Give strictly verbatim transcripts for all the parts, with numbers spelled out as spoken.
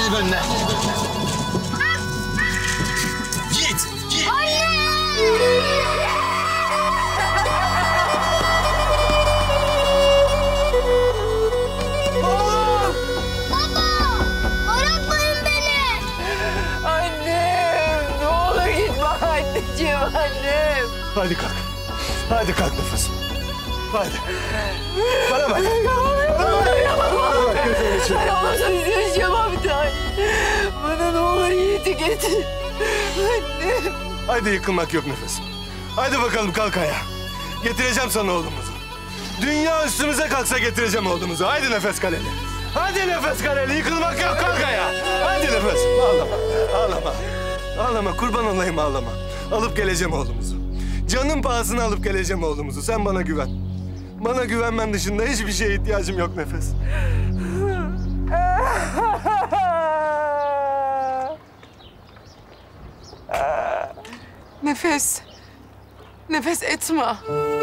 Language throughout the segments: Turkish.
hadi önüne. Git, git. Anne! Oğlum! Baba! Bırakmayın beni! Annem! Ne olur gitme anneciğim, annem! Hadi kalk. Hadi kalk nefesim. Hadi. Bana bak. Bana bak. Bana bak gözümün içine. Ben olursa üzüleceğim abi daha. Bana ne olur Yiğit'i getir. Annem! Hadi yıkılmak yok nefesim. Hadi bakalım kalk ayağa. Getireceğim sana oğlumuzu. Dünya üstümüze kalksa getireceğim oğlumuzu. Haydi nefes kaleli. Hadi nefes kaleli. Yıkılmak yok, kalk ayağa. Hadi nefes. Ağlama. Ağlama. Ağlama. Kurban olayım ağlama. Alıp geleceğim oğlumuzu. Canım pahasına alıp geleceğim oğlumuzu. Sen bana güven. Bana güvenmen dışında hiçbir şeye ihtiyacım yok nefes. Nefes. Nefes etme.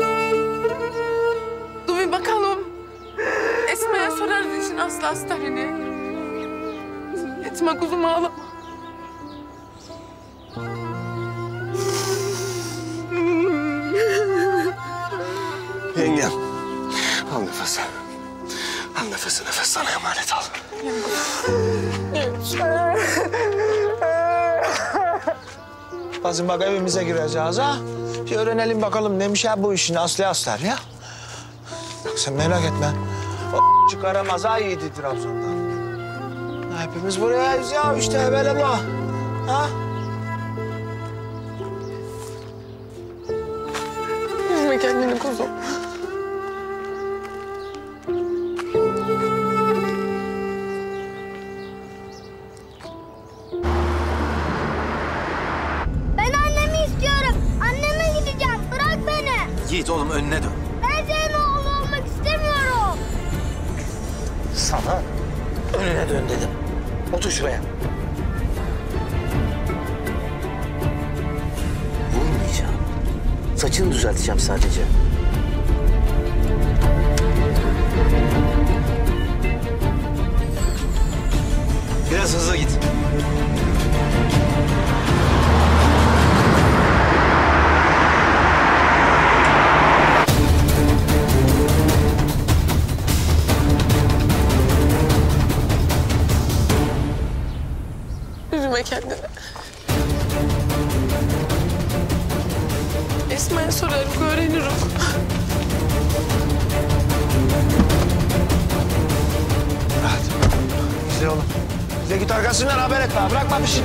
Dur bir bakalım. Esma'ya sorarız işin aslı hastaneni. Etme kuzum ağlama. Yengem. Al nefes. Al nefesi, nefes sana emanet al. Kızım bak evimize gireceğiz ha. Bir öğrenelim bakalım neymiş ha bu işin aslı aslar ya. Bak sen merak etme. O çıkaramaz ha Yiğit'i Trabzon'dan. Hepimiz burayayız ya işte böyle bu. Ha? Üzme kendini kuzum. Ben annemi istiyorum. Anneme gideceğim. Bırak beni. Yiğit oğlum önüne dön. Ben senin oğlu olmak istemiyorum. Sana önüne dön dedim. Otur şuraya. Vurmayacağım. Saçını düzelteceğim sadece. Biraz hızlı git. Üzme kendini. Esma'ya sorarım, öğrenirim. Hadi. Güzel oğlum. Bize git arkasından haber etme. Bırakma bir şey.